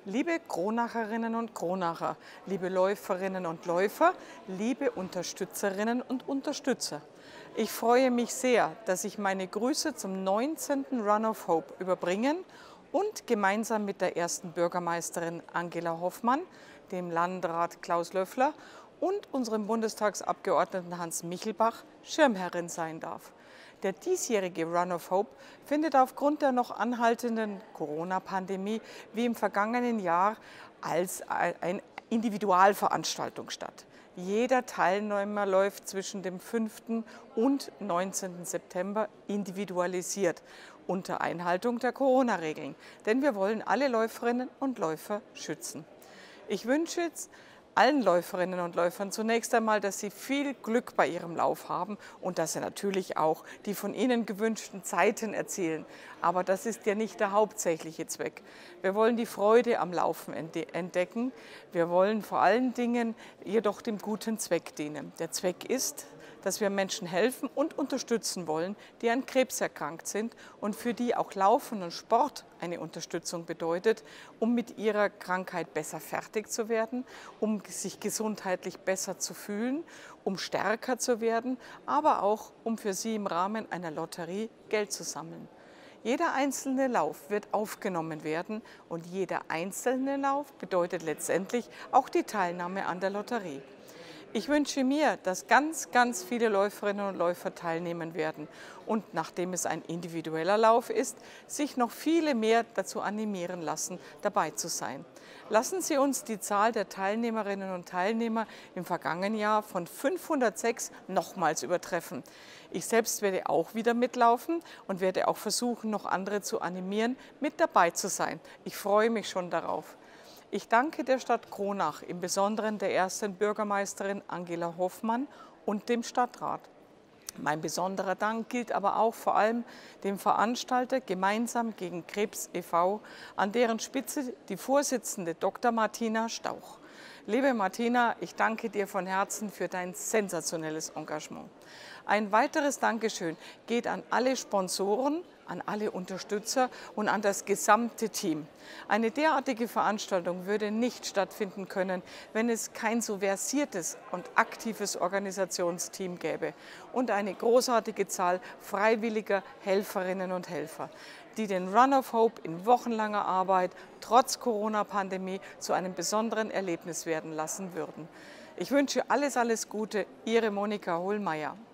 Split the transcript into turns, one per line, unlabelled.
Liebe Kronacherinnen und Kronacher, liebe Läuferinnen und Läufer, liebe Unterstützerinnen und Unterstützer. Ich freue mich sehr, dass ich meine Grüße zum 19. Run of Hope überbringen und gemeinsam mit der ersten Bürgermeisterin Angela Hoffmann, dem Landrat Klaus Löffler und unserem Bundestagsabgeordneten Hans Michelbach Schirmherrin sein darf. Der diesjährige Run of Hope findet aufgrund der noch anhaltenden Corona-Pandemie wie im vergangenen Jahr als eine Individualveranstaltung statt. Jeder Teilnehmer läuft zwischen dem 5. und 19. September individualisiert unter Einhaltung der Corona-Regeln, denn wir wollen alle Läuferinnen und Läufer schützen. Ich wünsche jetzt allen Läuferinnen und Läufern zunächst einmal, dass sie viel Glück bei ihrem Lauf haben und dass sie natürlich auch die von ihnen gewünschten Zeiten erzielen. Aber das ist ja nicht der hauptsächliche Zweck. Wir wollen die Freude am Laufen entdecken. Wir wollen vor allen Dingen jedoch dem guten Zweck dienen. Der Zweck ist, dass wir Menschen helfen und unterstützen wollen, die an Krebs erkrankt sind und für die auch Laufen und Sport eine Unterstützung bedeutet, um mit ihrer Krankheit besser fertig zu werden, um sich gesundheitlich besser zu fühlen, um stärker zu werden, aber auch um für sie im Rahmen einer Lotterie Geld zu sammeln. Jeder einzelne Lauf wird aufgenommen werden und jeder einzelne Lauf bedeutet letztendlich auch die Teilnahme an der Lotterie. Ich wünsche mir, dass ganz viele Läuferinnen und Läufer teilnehmen werden und nachdem es ein individueller Lauf ist, sich noch viele mehr dazu animieren lassen, dabei zu sein. Lassen Sie uns die Zahl der Teilnehmerinnen und Teilnehmer im vergangenen Jahr von 506 nochmals übertreffen. Ich selbst werde auch wieder mitlaufen und werde auch versuchen, noch andere zu animieren, mit dabei zu sein. Ich freue mich schon darauf. Ich danke der Stadt Kronach, im Besonderen der ersten Bürgermeisterin Angela Hoffmann und dem Stadtrat. Mein besonderer Dank gilt aber auch vor allem dem Veranstalter Gemeinsam gegen Krebs e.V., an deren Spitze die Vorsitzende Dr. Martina Stauch. Liebe Martina, ich danke dir von Herzen für dein sensationelles Engagement. Ein weiteres Dankeschön geht an alle Sponsoren, an alle Unterstützer und an das gesamte Team. Eine derartige Veranstaltung würde nicht stattfinden können, wenn es kein so versiertes und aktives Organisationsteam gäbe und eine großartige Zahl freiwilliger Helferinnen und Helfer, die den Run of Hope in wochenlanger Arbeit trotz Corona-Pandemie zu einem besonderen Erlebnis werden lassen würden. Ich wünsche alles Gute, Ihre Monika Hohlmeier.